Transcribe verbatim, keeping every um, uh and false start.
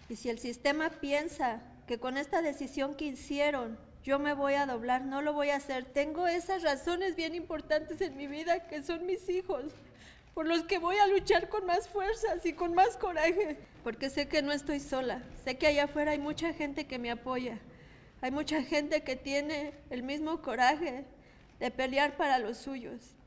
Y si el sistema piensa que con esta decisión que hicieron yo me voy a doblar, no lo voy a hacer. Tengo esas razones bien importantes en mi vida, que son mis hijos, por los que voy a luchar con más fuerzas y con más coraje, porque sé que no estoy sola, sé que allá afuera hay mucha gente que me apoya, hay mucha gente que tiene el mismo coraje de pelear para los suyos.